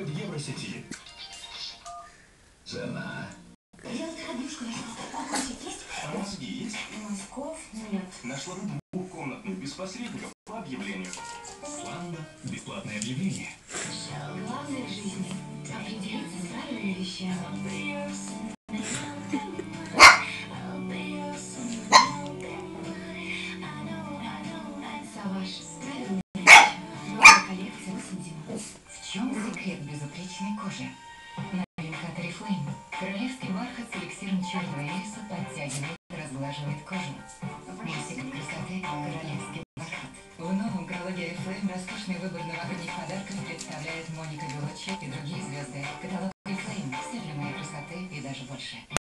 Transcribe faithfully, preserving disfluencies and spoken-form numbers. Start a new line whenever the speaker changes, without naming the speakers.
только в Евросети. Цена.
Я вот однушку нашла. А кусик есть?
А мозги есть?
Мозгов нет.
Нашла двухкомнатную без посредников по объявлению. Славно. Бесплатное объявление.
Главное в жизни — определиться с правильными вещами. Саваш, правильные вещи. Новая коллекция осень-зима.
В чем секрет безупречной кожи? Новинка от Oriflame. Королевский бархат с эликсиром черного ириса подтягивает и разглаживает кожу. Мой секрет красоты — королевский бархат. В новом каталоге Oriflame роскошный выбор новогодних подарков представляет Моника Беллуччи и другие звезды. Каталог Oriflame — все для моей красоты и даже больше.